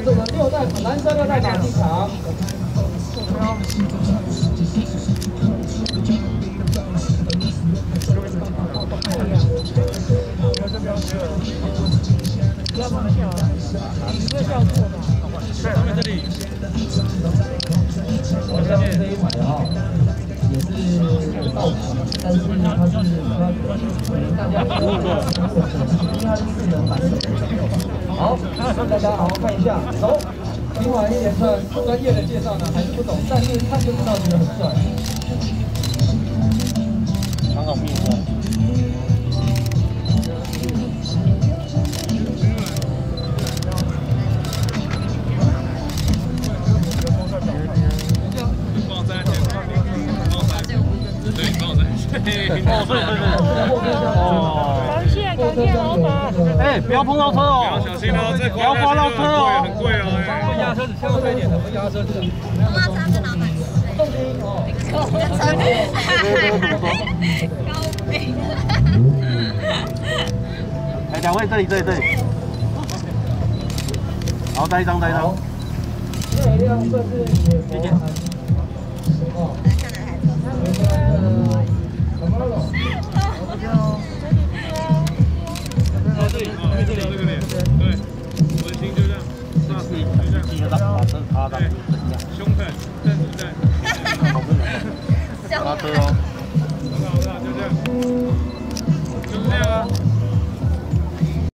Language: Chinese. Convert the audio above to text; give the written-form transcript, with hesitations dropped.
是我们男生6代马进场。不要放掉啊！你不会叫错吗？在他们这里。我下面这一排啊，也是道场，但是它是大家服务的，因为它是4人版。好，大家好好看一下，走。听完一连串专业的介绍呢，还是不懂，但是看就知道觉得很帅。刚好命中。 感谢老板。哎，不要碰到车哦！ 小心哦，这不要刮到车哦！ 很贵哦， 会压车子，千万快一点的，会压车子。 碰到车跟老板重心哦。 高飞。 哎，两位这里。好，再一张。这一辆算是野佛哦。 这里，这个脸，对，文心就这样，那是就这样， 一个把车擦到， 凶狠，正主战， 刹车哦。